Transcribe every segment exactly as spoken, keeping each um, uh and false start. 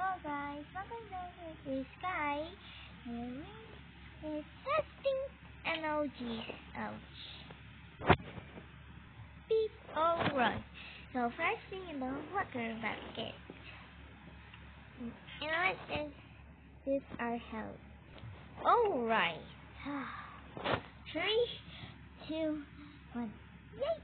Hello guys, welcome back to this guy. And it's testing emojis. Ouch. Beep. Alright. So first thing in the water bucket. And what is this our help? Alright. Three, two, one. Yay!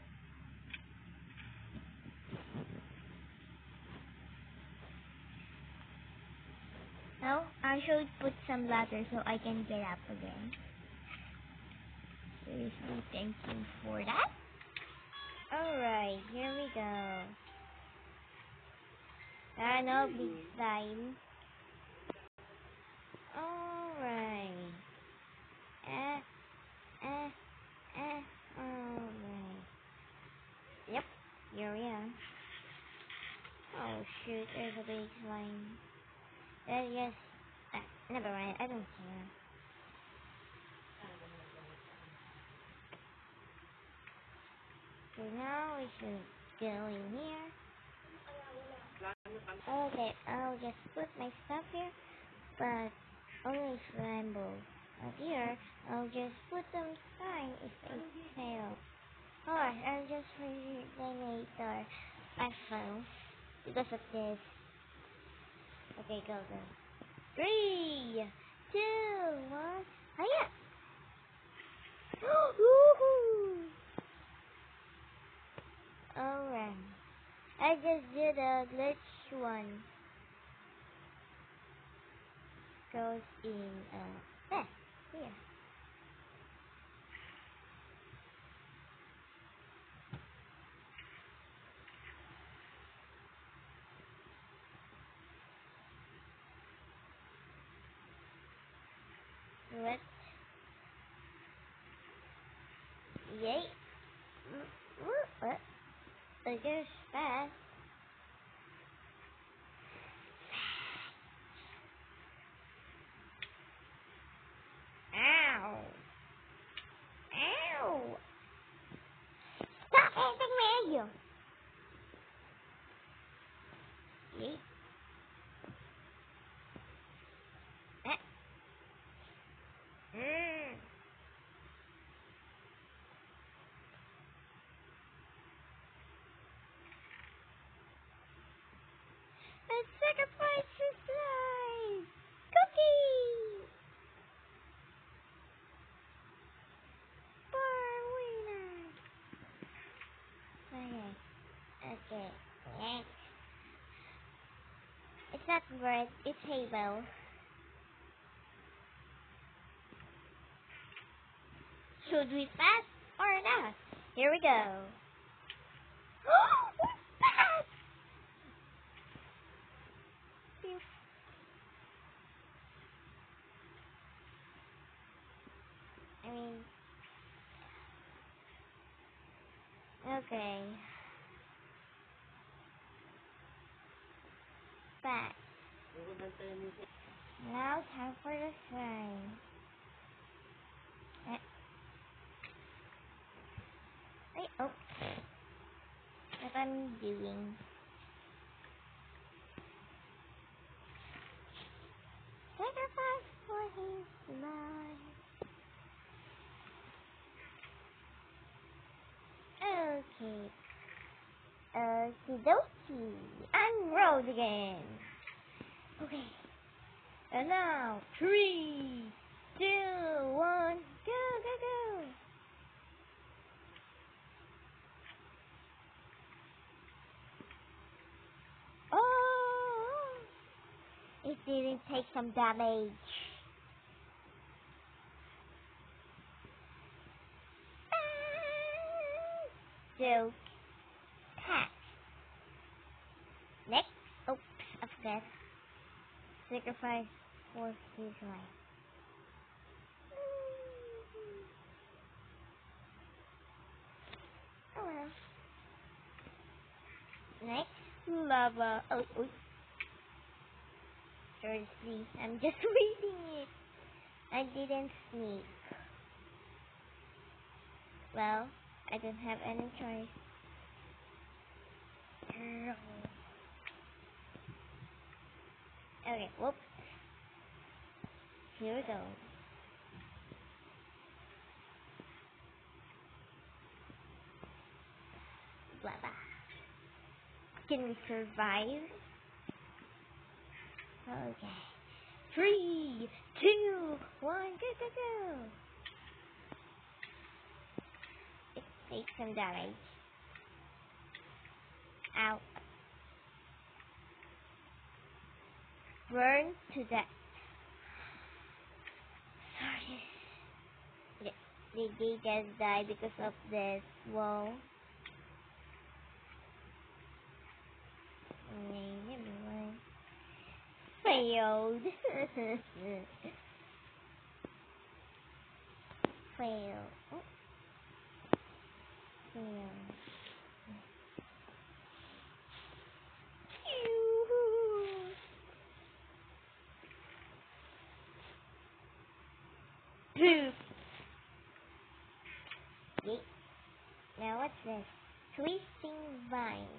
Now, I should put some ladder so I can get up again. Seriously, thank you for that. Alright, here we go. Ah, no, big slime. Alright. Eh, eh, eh, alright. Yep, here we are. Oh shoot, there's a big slime. Uh, yes. Ah, never mind, I don't care. So now we should go in here. Okay, I'll just put my stuff here, but only scramble. Up here, I'll just put some sign if I fail. Or I'll just rename our iPhone because of this. Okay, go go. Three, two, one, hiya! Woohoo! Alright. I just did a glitch one. Goes in uh there, here. What? Yay! What? So there's fast. Ow! Ow! Stop hitting me! You. Yay! Ah. Mm. Let's sacrifice his life! Cookie! For winner! Okay. Okay. Next. It's not bread, it's Halo. Should we pass or not? Here we go. We passed! I mean, okay. Back. Now time for the sign. Eh. Wait, oh. What I'm doing. Sacrifice for his life. Okay. Okie dokie. Unrolled again. Okay. And now, three, two, one, go, go, go. Oh! It didn't take some damage. Joke. Cat. Next. Oops, I forgot. Sacrifice for his life. Oh well. Next. Lava. Oh, oh. Seriously, I'm just reading it. I didn't sneak. Well, I don't have any choice. Okay, whoops. Here we go. Blah blah. Can we survive? Okay. Three, two, one, go, go, go! It takes some damage. Ow. Burn to death. Sorry. Did did they just die because of this wall? Okay, never mind. Failed. Fail. Oh. Fail. Poof. Yeet. Now what's this? Twisting vines.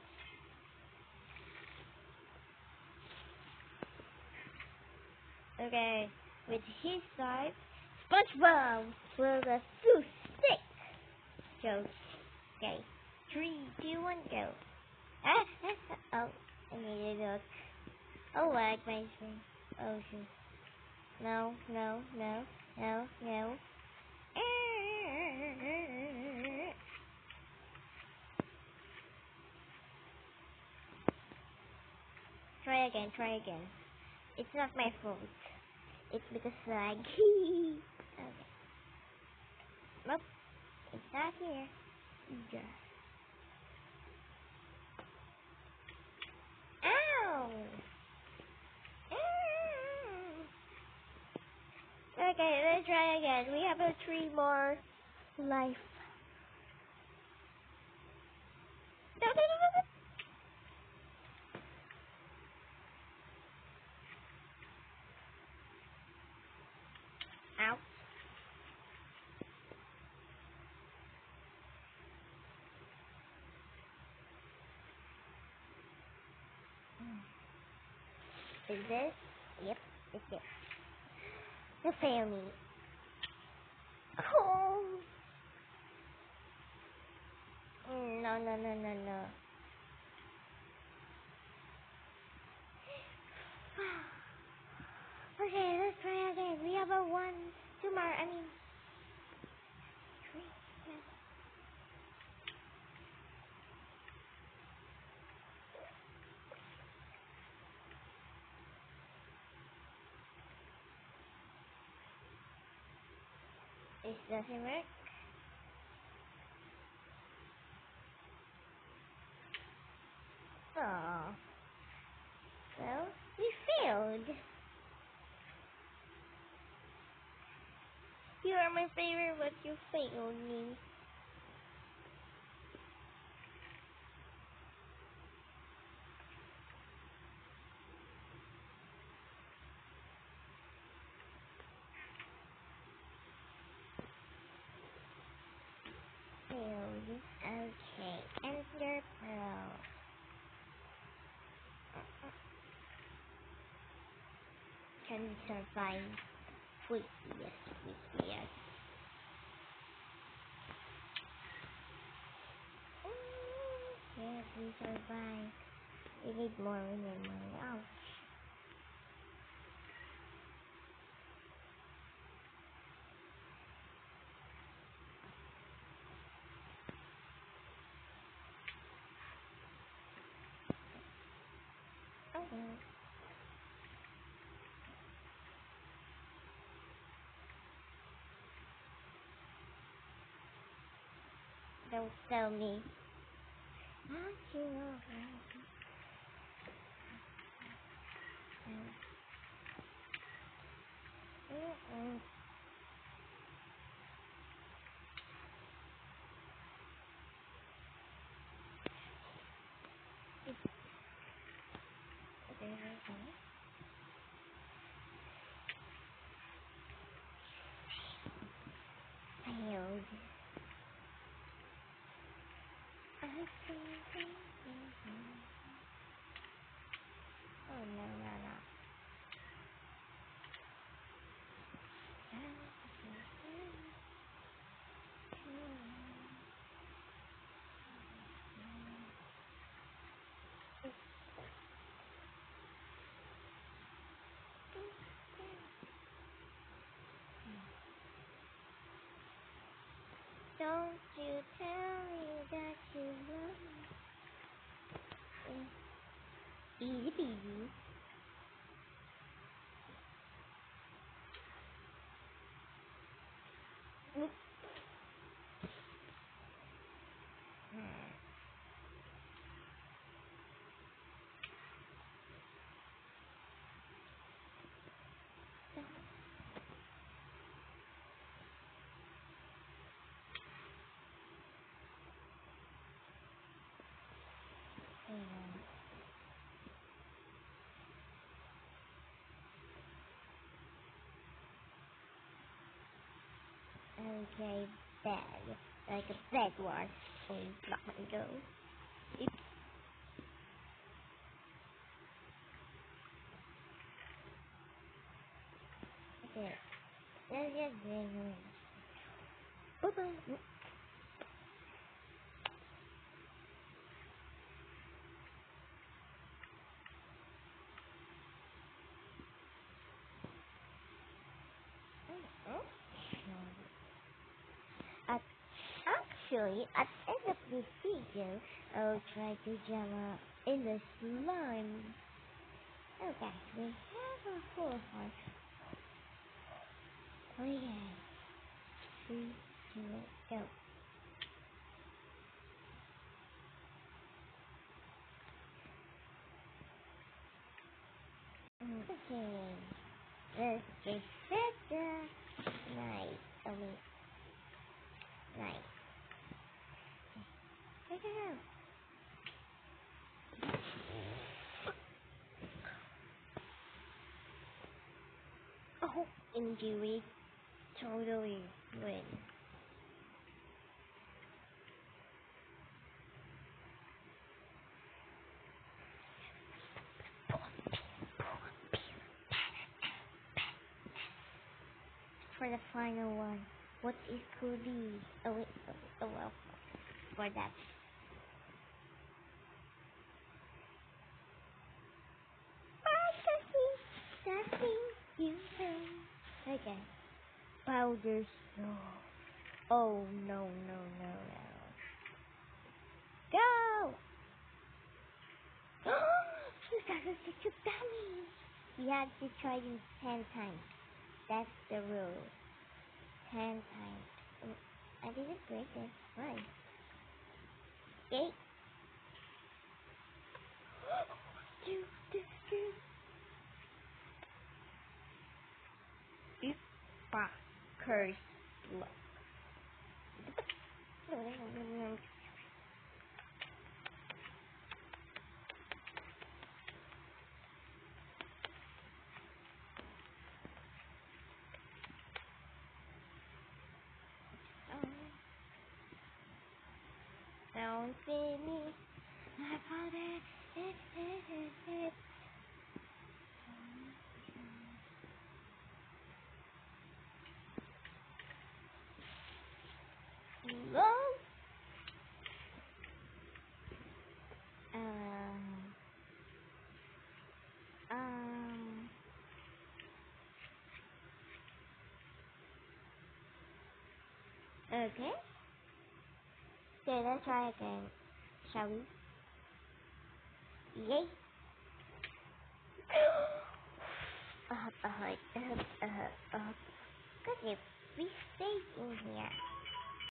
Okay, with his side, SpongeBob will the two stick. Go. Okay. Three, two, one, go. Ah, ah, ah. Oh, I need a look. Oh, like my screen. Oh, shit. No, no, no, no, no. Try again, try again. It's not my fault. It's because lag. Okay. Nope. It's not here. Yeah. Ow! Ow! Okay, let's try again. We have a three more life. No, no, no, no, no. Ow. Is this? Yep, it's it. The family. Oh. Mm, no, no, no, no, no. Okay, let's try again. We have a one, two more. I mean, three. This doesn't work. Oh. Well, we failed. You are my favorite, but you failed me. Failed. Okay, enter pearl. Can we survive? Wait, yes, wait, yes. Mm, yes, we survive. We need more, we need more. Ouch. Okay. Don't tell me. Ouch, you know. Mm-mm. Okay, okay. Failed. I failed. Oh, no, no, no. Don't you tell me that you love me. Easy peasy. Oop. Hmm. Okay, bag. Like a bag one. Oh, block and go. It, okay. Let's just bring it. Boop, boop, boop. Oh, At, actually, at the end of this video, I'll try to jump uh, in the slime. Okay, we have a full heart. Oh yeah. Three, two, go. Okay. Let's just set the nice. Oh wait, nice. Check it out. Oh, injury. Totally win. For the final one, what is could be? Oh wait, oh, oh well, for that. Ah, nothing, nothing, you can. Okay, powder snow. Oh no, no, no, no. Go! You got to take your dummy. You have to try this ten times. That's the rule. Ten times. Oh, I didn't break it. Why? Okay. Do, do, do. If curse blood. Don't see me, my father. Love. Um. Um. Okay. Okay, let's try again. Shall we? Yay. Uh, uh, uh, uh, uh, uh. Cause if we stay in here.